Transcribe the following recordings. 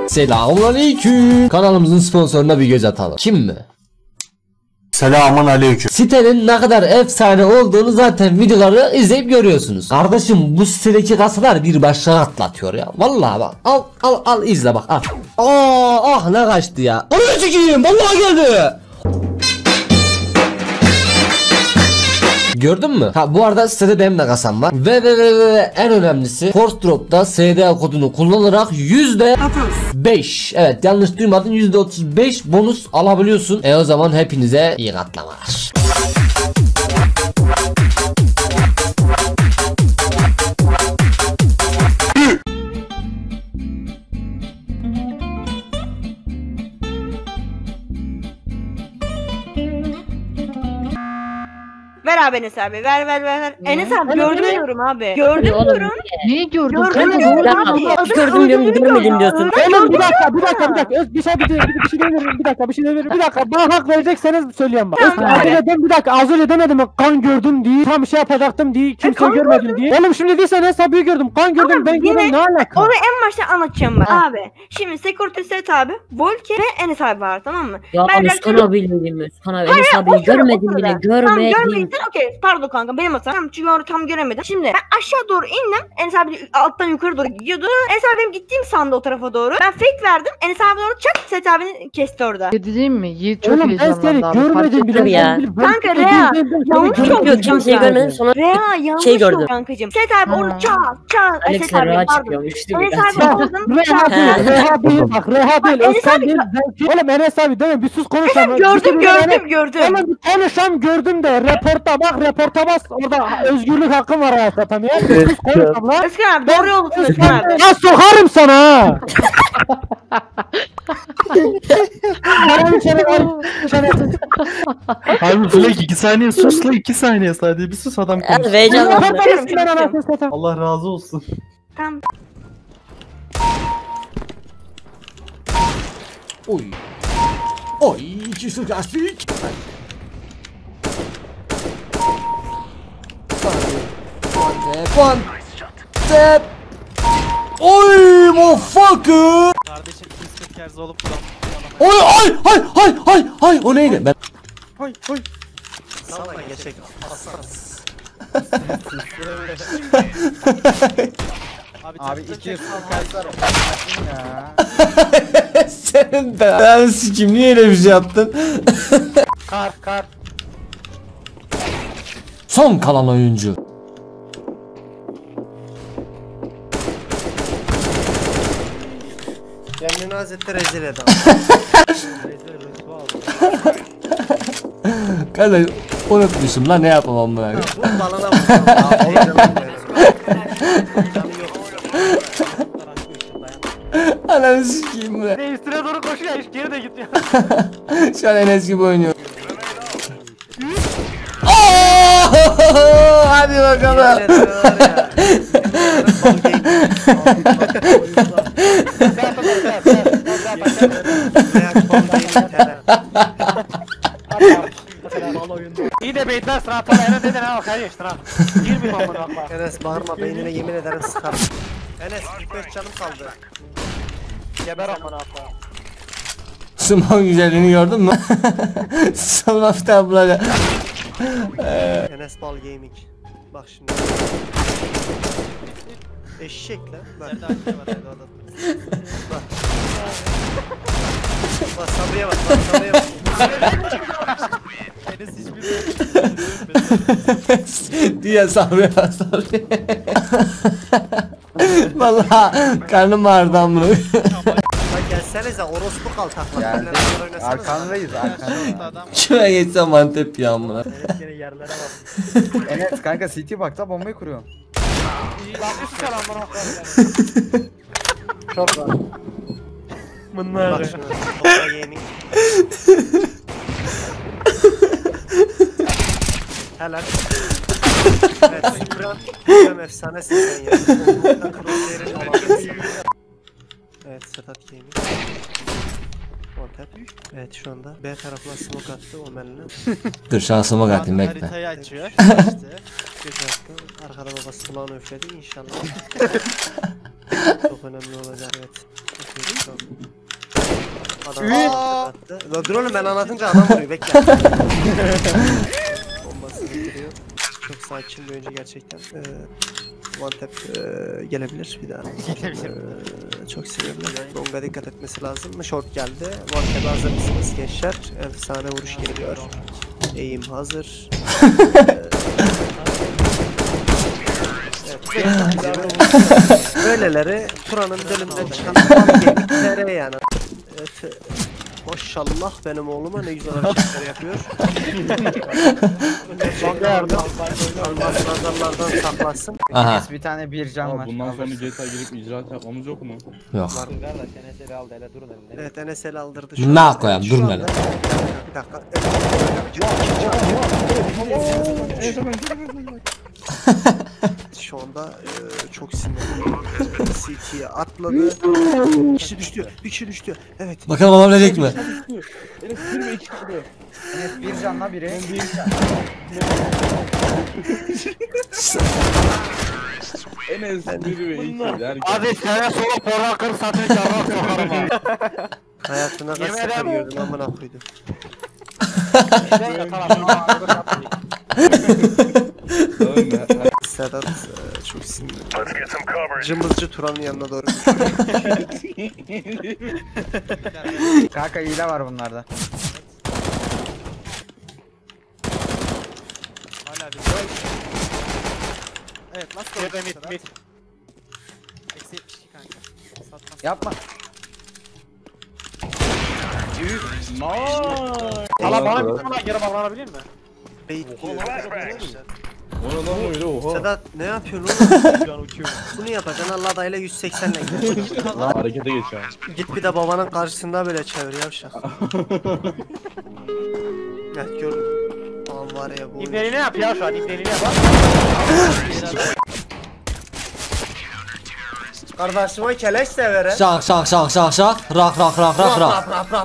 Selamünaleyküm. Kanalımızın sponsoruna bir göz atalım. Kim mi? Selamun aleyküm. Sitenin ne kadar efsane olduğunu zaten videoları izleyip görüyorsunuz. Kardeşim bu sitedeki kasalar bir başlığa atlatıyor ya. Vallahi bak. Al izle bak. Al. Ah ne kaçtı ya. Onu çekeyim. Vallahi geldi. Gördün mü? Ha bu arada sitede benim de kasam var. Ve en önemlisi Force Drop'ta SDA kodunu kullanarak %5. Evet yanlış duymadın, %35 bonus alabiliyorsun. O zaman hepinize iyi katlamalar. Ver abi Enes abi, ver. Enes abi gördüm diyorum abi. Gördüm diyorum. Neyi gördün? Gördüm diyorum abi. Gördüm diyorum, görmedim diyorsun. Oğlum bir dakika. Bir şey demiyorum. Bir dakika. Bana hak verecekseniz söyleyeyim bak. Az önce demedim mi kan gördüm diye. Tam şey yapacaktım diye. Kimse görmedim diye. Oğlum şimdi değilse Enes abi gördüm. Kan gördüm, ben gördüm, ne alaka? Onu en başta anlatacağım ben. Abi şimdi Security Set abi, Volke ve Enes abi var, tamam mı? Ya Özkan abi dedim, Özkan abi. Enes abi görmedim bile, görmedim. Okey, pardon kanka, benim hatam. Çünkü onu tam göremedim. Şimdi ben aşağı doğru indim. Enes abi alttan yukarı doğru gidiyordu. Enes abi benim gittiğim sandı o tarafa doğru. Ben fake verdim. Enes abi doğru çak, Set abini kesti orada. Dediğim mi? Yiğit çok Oğlum ben seni görmedim bile ya. Kanka Rea yanlış oldu. Kimseyi görmedim, sonra Rea yanlış şey gördüm. kankacığım. Set abi onu çak. Alex Rea çıkıyormuş değil mi? Enes abi aldım. Reha değil. Özkan değil. Oğlum Enes abi değil mi? Bir sus konuşalım. Gördüm. Oğlum bir konuşam, gördüm de. Reporta bas. Orada özgürlük hakkım var hayatta tam ya. Bir sus konuşalım lan. Özkan abi doğru yollusun Özkan abi. Ya sokarım sana ha. Abi Flake 2 saniye sus la, 2 saniye sadece bir sus, adam konuşsun. Heyecanlandım. Allah razı olsun. Tamam. Oy iki su lastik. One step. Oy motherfucker. Kardeşim biz kerz olup duran. Ay o neydi? Ben Salla geçek. Abi 200 kaçlar ya. senin ben sikim niye öyle bir şey yaptın? Kar. Son kalan oyuncu. Kendini hazretle rezil eden. Kardeş unutmuşum lan, ne yapamam ben. Bu balana bak. Ananı sikeyim be. Üstüne doğru koşuyor, hiç geri de gitmiyor. Şu an Enes gibi oynuyor. Hadi bakalım. İyi de beytler sıra para Enes neden ha bakar işte ha. Girmiyor amına bak. Enes bağırma, beynine yemin ederim sıkar. Enes 45 canım kaldı. Geber amına bak. Small güzelliğini gördün mü? Son hafta böyle. Enes Bal Gaming. Bak şimdi. Eşek lan. Bak. Bak. Bak Sabri'ye bak. Enes hiçbir diye Sabri. Vallahi karnım ağrıdı amına. Lan gelsenize orospu kaltaklar. Yani arkandayız. Şuraya geçsem Antep ya amına. Yine yerlere bak. Enes kanka CT bak da bombayı kuruyorum. Bak şimdi. Bal Gaming. Helal. Evet, Supreme efsanesin sen ya. Crosshair'in alanı. Evet, Sedat Gaming. Montep. Evet, şu anda B tarafına smoke attı Omen'le. Dur şansıma katayım bekle. Haritayı açıyor. İşte. Göz attı. Arkada babası kulağını üfledi inşallah. Çok önemli olacak, evet. La dur oğlum ben anlatınca adam vuruyor bekle. Bombasını bitiriyor. Çok sakin bir oyuncu gerçekten. One tap gelebilir bir daha. Çok seviyorum. Longa dikkat etmesi lazım. Short geldi. One tap hazır mısınız gençler? Efsane vuruş geliyor. Eğim hazır. Böyleleri Turan'ın dilinden çıkan TR yani. Evet, maşallah benim oğluma ne güzel hareketler yapıyor. Allah nazarlardan saklasın. Aha. Enes bir tane bir can var. Bundan sonra GTA girip icraat yapmamız yok mu? Yok. Evet Enes el aldırdı. Ne koyayım Şu durma anda- lan. Bir dakika. Şu anda çok sinirli. CT'ye atladı. Bir kişi düştü. Bir kişi düştü. Evet. Bakalım alabilecek mi? Enes bir ve iki çıktı. Enes bir canla biri. Enes bir ve iki derken. Abi sana sola porra kır satın çarrak sokarım ha. Hayatına kaç Yemin sefer ederim. gördün amına koydum. Sedat çok sinirli. Cımbızcı Turan'ın yanına doğru. Kanka hile var bunlarda. Evet nasıl Ya da mit. Eksi 72 kanka. Satmaz. Yapma. Hala bana bir tane geri bağlanabilir mi? Beyt diyor. O ne lan öyle oha. Sedat ne yapıyorsun oğlum? Bunu yapacaksın Allah dayıyla 180 ile gidiyor. Lan harekete geç ya. Git bir de babanın karşısında böyle çevir yavşak. Evet gördüm. Aman var ya bu. İbneli ne yapıyor şu an? İbneli ne yapar? Kardeşime keleş severim. Şak şak şak şak şak. Rak rak rak rak rak.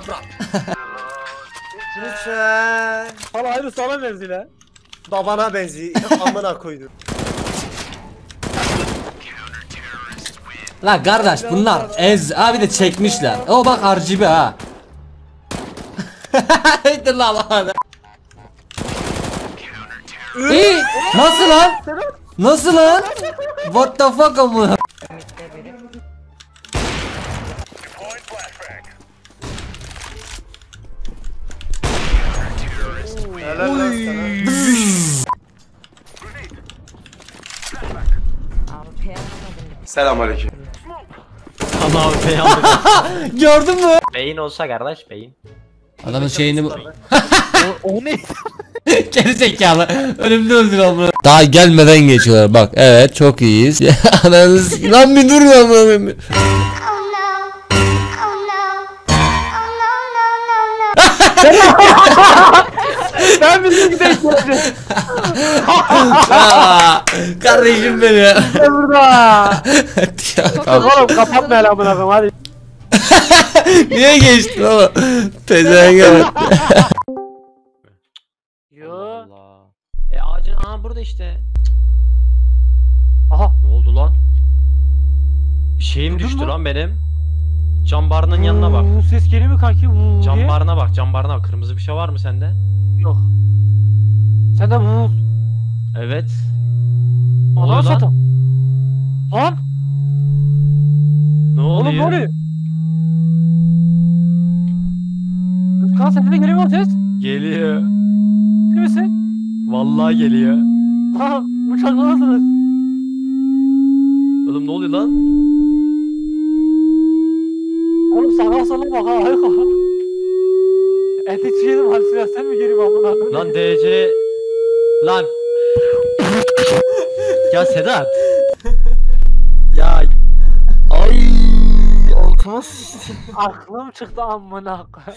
Lütfen. Hala aynı sana benziyor. Babana benziyor. Amına koydum. La kardeş bunlar ez abi de çekmişler. O bak RGB ha. Dur la bana. İyi. Nasıl lan? Nasıl lan? What the fuck amına? Helal lan sana. Selamünaleyküm. Gördün mü? Beyin olsa kardeş beyin. Adamın şeyini O ne? geri zekalı. Önümde öldür amına. Daha gelmeden geçiyorlar bak. Evet çok iyiyiz. Ananız lan bir dur lan. Ben bizim gibi ihtiyacım. Kardeşim beni. Burada. Ya, tamam. Oğlum kapatma hele amına koyayım hadi. Niye geçtin oğlum? Pezevenk bak. Yo. Allah. Ağacın burada işte. Aha. Ne oldu lan? Bir şeyim Duydun düştü mu? lan benim. Cam barının yanına bak. Ses geliyor mu kanki? Cam Diye. barına bak, cam barına bak. Kırmızı bir şey var mı sende? Yok. Sen de bu. Evet. Ne oluyor Anam lan? satım. Lan. Ne oluyor? Oğlum ne oluyor? Kan sende de geliyor mu o ses? Geliyor. Değil misin? Vallahi geliyor. Ha bıçaklanırsınız. Oğlum ne oluyor lan? Oğlum sağa sola bak ha. Eti çiğnedim halüsinasyon mi geliyor amına koyayım? Lan DC. Lan. Ya Sedat. Ya. Ay. Altıma sıçtım. Aklım çıktı amına koyayım.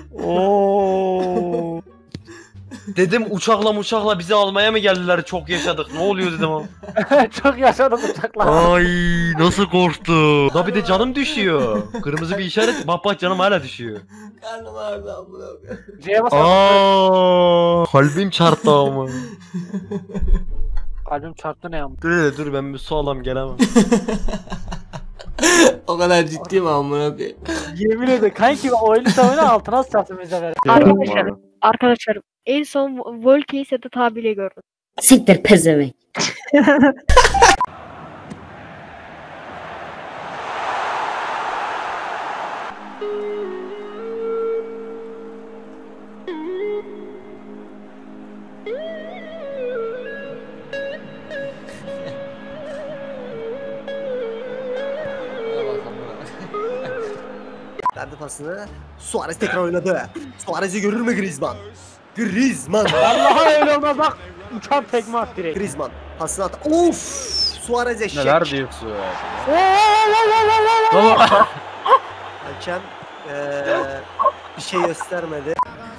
Oo. Dedim uçakla bizi almaya mı geldiler? Çok yaşadık. Ne oluyor dedim ama. Çok yaşadım bıçakla. Ay nasıl korktum. Da bir de canım düşüyor. Kırmızı bir işaret. Bak canım hala düşüyor. Karnım ağrıdı amına. C'ye bas. Kalbim çarptı ama. Kalbim çarptı ne amına. Dur ben bir su alam gelemem. O kadar ciddi mi amına koyayım? Yemin ederim kanki oyunu tamamen altına sıçrattım bize ver. Arkadaşlar en son Volkey'i Sedat abiyle gördüm. Siktir pezevenk. Verdi pasını. Suarez tekrar oynadı. Suarez'i görür mü Griezmann? Griezmann. Vallahi öyle olmaz bak. Uçan tekme at direkt. Griezmann. Pasını at. Of! Suarez eşek. Neler diyorsun? Hakem bir şey göstermedi.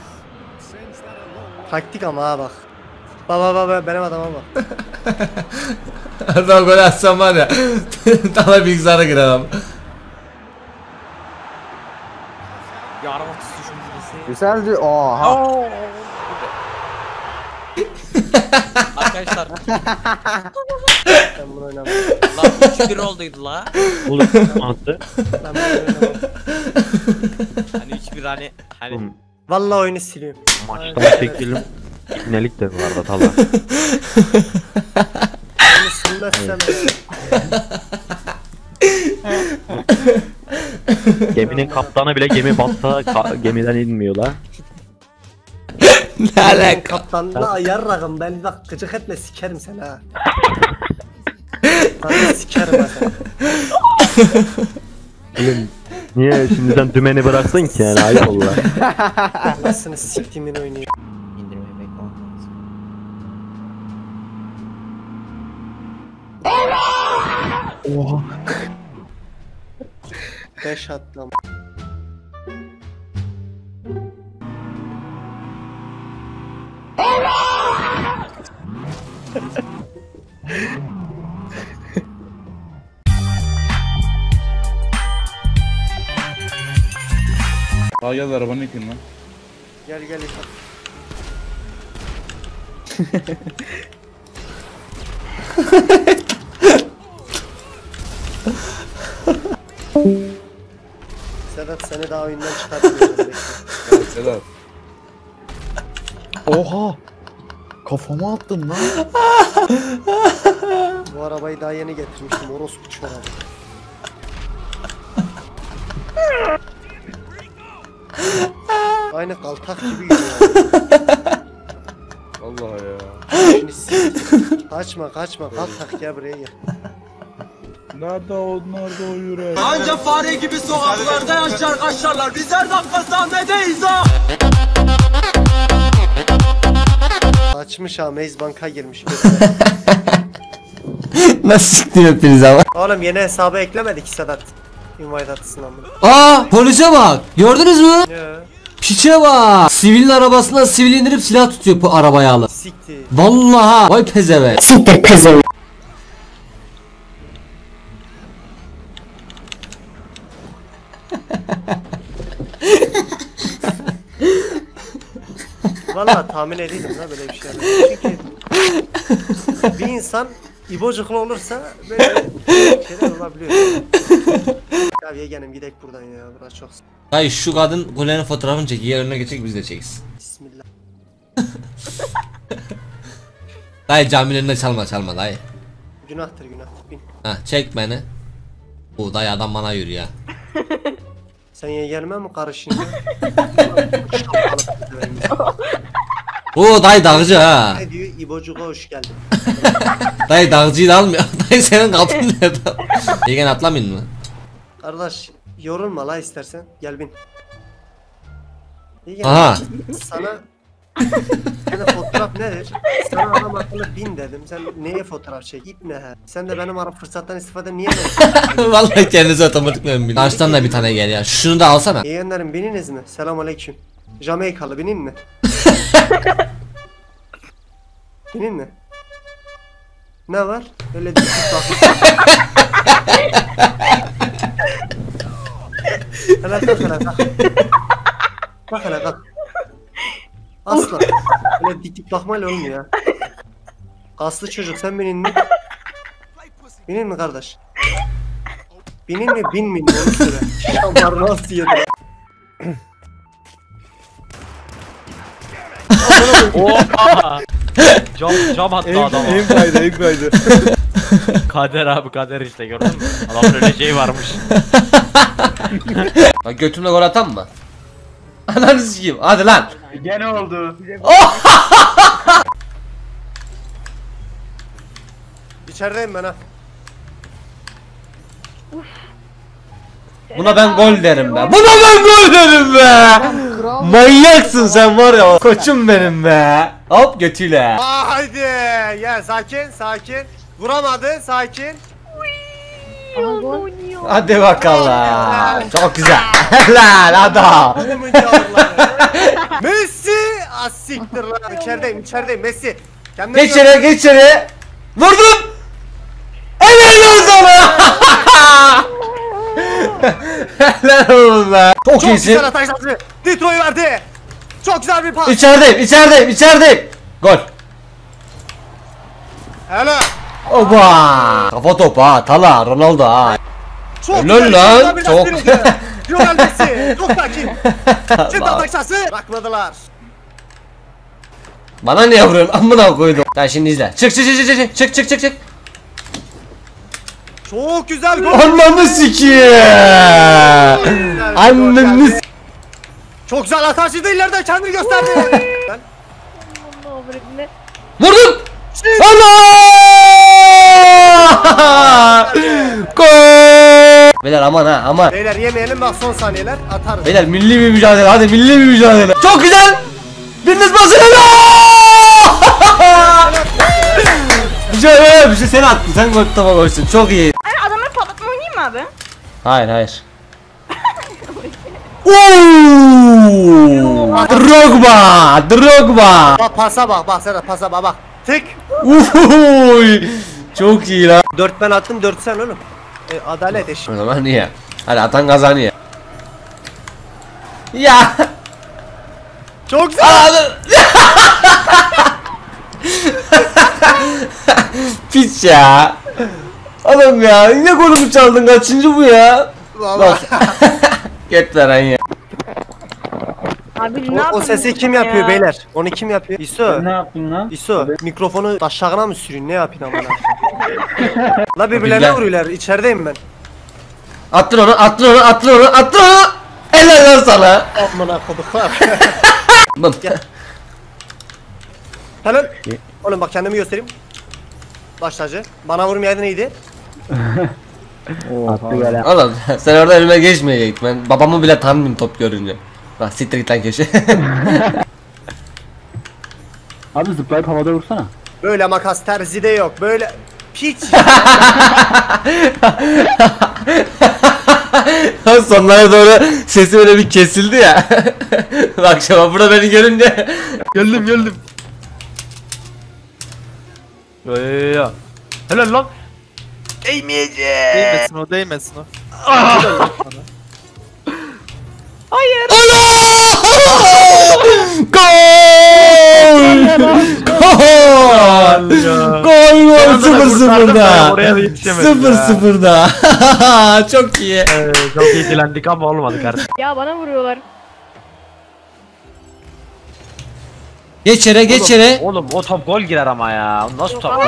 Taktik ama ha bak. Baba benim adama bak. Adam gol atsam var ya. Tala bilgisayara girer. Güzeldi. Oha. Arkadaşlar Ben bunu oynamam. lan 3-1 olduydu la. Oğlum attı. Ben bunu oynamam. Hani 3-1 hani Vallahi oyunu siliyorum. Maçtan çekelim. İbnelik de vardı Tala. Oyunu silmezsem Geminin kaptanı bile gemi batsa gemiden inmiyor la. Ne alaka? kaptanla ayar rakım. Ben bak gıcık etme sikerim seni ha. Sana sikerim ha seni. Oğlum niye şimdiden dümeni bıraksın ki yani ayıp oldu. Nasılsını siktimin oynuyor. indirmeyi beklemem lazım. Oha. 5 atlam. Aa gel arabanın yıkayın lan. Gel yıkat. Sedat seni daha oyundan çıkartmıyorum. Sedat. Oha. Kafama attın lan. Bu arabayı daha yeni getirmiştim. Orospu çorabı. Aynı kaltak gibi gidiyor. Vallahi ya. Şimdi kaçma kaltak ya buraya gel. Nerede onlar da o yürek? Anca fare gibi sokaklarda yaşar kaşarlar. Bizler dakika sahnedeyiz ha. Açmış ha Maze Bank'a girmiş. Nasıl siktir hepiniz ama? Oğlum yeni hesabı eklemedik ki Sedat. Invite atsın ama. Polise bak. Gördünüz mü? Ya Piçe bak. Sivilin arabasına sivil indirip silah tutuyor bu arabaya alıp. sikti. Vallahi vay pezevenk. Siktir pezevenk. Vallahi tahmin ediyordum la böyle bir şey. Çünkü bir insan İbocuklu olursa böyle şeyler olabiliyor. Ya yeğenim gidek buradan ya. Burası çok Dayı şu kadın Gulen'in fotoğrafını çek. Yerine geçecek biz de çekeriz. Bismillah. Dayı caminin önünde çalma dayı. Günahtır. Bin. Ha çek beni. Bu dayı adam bana yürüyor ya. Sen yeğenime mi karışın ya? Oo dayı dağcı ha. Ne diyor? İbocuğa hoş geldin. Dayı dağcıyı da almıyor. Dayı senin kapın nerede? Yegen atlamayın mı? Kardeş yorulma la istersen. Gel bin. Yeğen, Aha. sana fotoğraf nedir? Sana adam akıllı bin dedim. Sen neye fotoğraf çek? Gitme ha. Sen de benim fırsattan istifade niye veriyorsun? Vallahi kendisi otomatik mi? Karşıdan da bir tane gel ya. Şunu da alsana. Yeğenlerim bininiz mi? Selamünaleyküm. Jamaikalı binin mi? Binin mi? Ne var? Öyle bir hele kalk. Bak hele kalk. Asla. Öyle dik bakmayla olmuyor ya. Kaslı çocuk sen binin mi? Binin mi kardeş? Binin mi binmeyin mi onu söyle. Onlar nasıl yedi? Oha! Cam attı adama. En kaydı. Kader abi kader işte gördün mü? Adamın öyle şey varmış. Bak götümle gol atan mı? Ananı sikeyim. Hadi lan. Gene oldu. İçerideyim ben ha. Buna ben gol derim be. Buna ben gol derim be. Manyaksın sen var ya. Koçum benim be. Hop götüyle. Haydi. Gel sakin. Vuramadı sakin. Hadi bakalım. Çok güzel. Helal adam. Adamın yavruları. Messi. Asiktir lan. İçerideyim Messi. Kendine Geç içeri. Vurdum. Helal olsun. Helal olsun be. Çok Çok iyisin. güzel atak şansı. Detro'yu verdi. Çok güzel bir pas. İçerideyim. Gol. Helal. Oba. Kafa topu ha. Tala. Ronaldo ha. Çok Helal güzel, lan, bir çok. aspiratör. Lionel Messi. Çok sakin. Şimdi atak şansı. Bırakmadılar. Bana niye vuruyorsun? Amına koydum. Sen şimdi izle. Çık. Çok güzel gol. Ananı sikiyim. Ananı s- Çok güzel atarsıydı ileriden kendini gösterdi. Ben- Vurdum. Allah! Gol! Beyler aman ha aman. Beyler yemeyelim bak son saniyeler atarız. Beyler milli bir mücadele. Hadi milli bir mücadele. Çok güzel. Biriniz basın. Güzel bir şey sen attın. Sen gol topa koştun. Çok iyi. Hani adamları patlatma oynayayım mı abi? Hayır. Drogba. Bak pasa bak Serhat pasa bak. Tık. Uy! Çok iyi lan. 4 ben attım 4 sen oğlum. Adalet eşit. O zaman niye? Hadi atan kazanıyor. Ya. Çok güzel. Piç ya. Adam ya yine golümü çaldın kaçıncı bu ya? Vallahi. Get veren ya. Abi ne O yapıyorsun sesi kim ya? yapıyor beyler? Onu kim yapıyor? İso. Ne yaptın lan? İso mikrofonu aşağına mı sürün ne yapayım amına? La birbirlerine Bilmem. vuruyorlar içerideyim ben. Attır onu. Helal lan sana. Amına koduklar. Bım. Helal. Oğlum bak kendimi göstereyim. Başlacı. Bana vurmayaydın iyiydi. Oğlum sen orada önüme geçmeyecektin. Ben babamı bile tanımıyorum top görünce. Bak siktir git lan köşe. Abi zıplayıp havada vursana. Böyle makas terzide yok. Böyle piç. Sonlara doğru sesi böyle bir kesildi ya. Bak şaba burada beni görünce. Geldim. Ya. Helal lan. Değmesin o değmesin o. Gol 0-0'da. Oraya da yetişemedim ya. 0-0'da. Çok iyi. Çok ilgilendik ama olmadı kardeşim. Ya bana vuruyorlar. Geç yere. Oğlum o top gol girer ama ya. Nasıl top?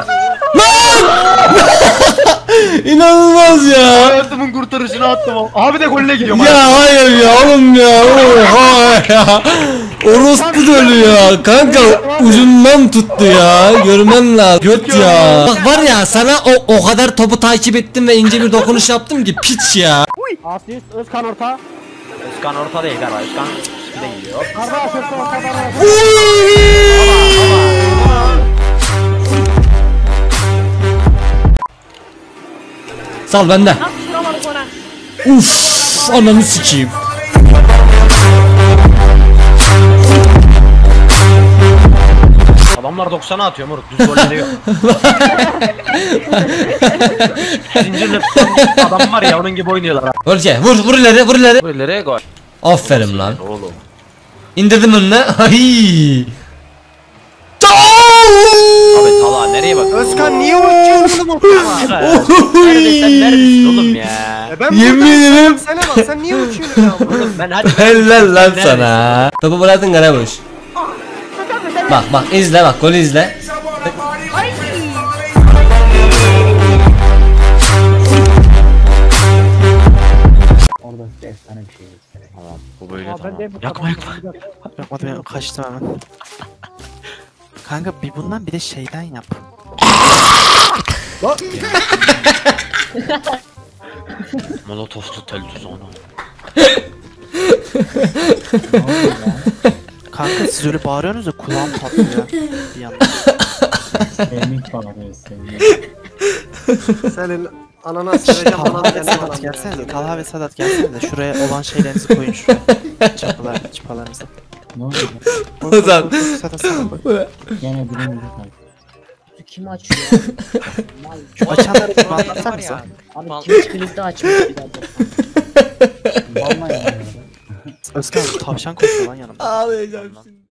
İnanılmaz ya. Hayatımın kurtarışını attım. Abi de golüne gidiyorum. Ya hayır ya oğlum ya. Oha ya. Orospu dölü ya. Kanka ucundan tuttu ya. Görmen lazım. Göt ya. Bak var ya sana o kadar topu takip ettim ve ince bir dokunuş yaptım ki piç ya. Asist Özkan orta. Özkan orta değil galiba. Özkan üstüne gidiyor. Arda asist orta. Sal bende. Nasıl vuramadık ona? Uf, ananı sikeyim. Adamlar 90'a atıyor moruk. Düz golleri yok. Zincirle adam var ya onun gibi oynuyorlar. Vur ileri. Golleri gol. Aferin lan. Oğlum. İndirdim önüne. Ay. Gol! Abi Talha nereye bak? Özkan niye uçuyorsun bu motorla? Nerede sen neredesin oğlum ya? Ben Yemin ederim. Sana bak sen niye uçuyorsun ya? Oğlum ben hadi. Helal lan Sen sana. Topu bıraktın Karabuş. Bak izle bak golü izle. Orada efsane bir şey. Bu böyle Ben tamam. de Yakma yakma. Yapmadım ya, kaçtım hemen. Kanka bir bundan bir de şeyden yap. Molotoflu tel tuzağına. Kanka siz öyle bağırıyorsunuz da kulağım patlıyor bir yandan. Senin anana söyleyeceğim Talha ananı ve benim Sedat anam. gelsenize. Talha ve Sedat gelsenize. Şuraya olan şeylerinizi koyun şuraya. Çıpalarınızı. Ozan. Sedat sana bak. Kim açıyor? Şu açanları bir anlatsanıza. Abi kim kilidi açmış bir daha. Özkan tavşan koşuyor lan yanımda. Ağlayacağım şimdi.